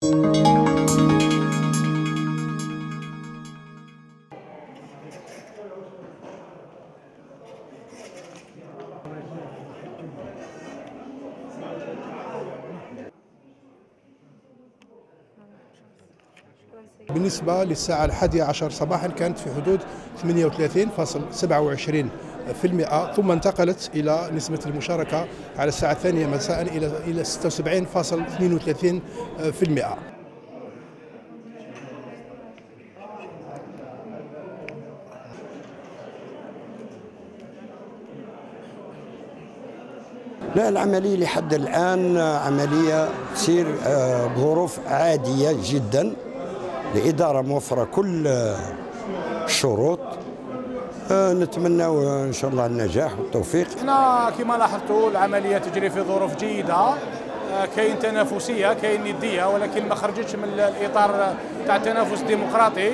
بالنسبة للساعة 11 صباحا كانت في حدود 38.27%، ثم انتقلت إلى نسبة المشاركة على الساعة 2 مساء إلى 76.32%. لا، العملية لحد الآن عملية تسير بظروف عادية جدا. الإدارة موفرة كل الشروط. نتمنى إن شاء الله النجاح والتوفيق. احنا كما لاحظتوا العملية تجري في ظروف جيدة، كاين تنافسية كاين ندية، ولكن ما خرجتش من الإطار تاع التنافس الديمقراطي.